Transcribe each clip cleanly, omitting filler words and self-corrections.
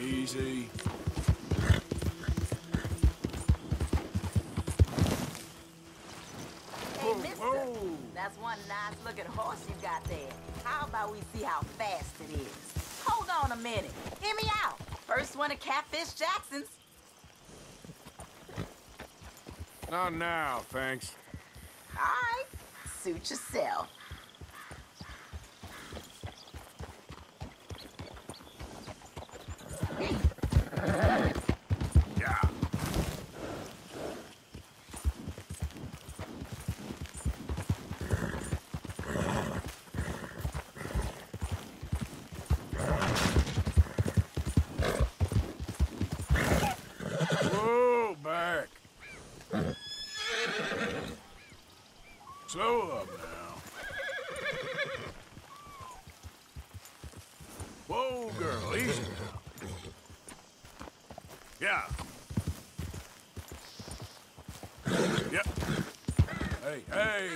Easy. Hey, mister. Whoa. That's one nice-looking horse you got there. How about we see how fast it is? Hold on a minute. Hear me out. First one to Catfish Jackson's. Not now, thanks. All right. Suit yourself. Yeah. Whoa, back. Slow up now. Whoa, girl, easy now. Yeah. Yep. Hey, hey.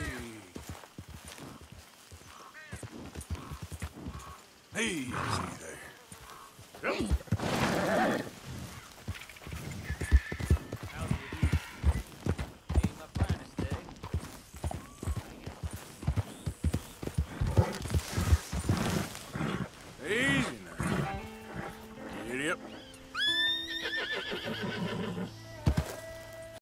Easy there. Yep.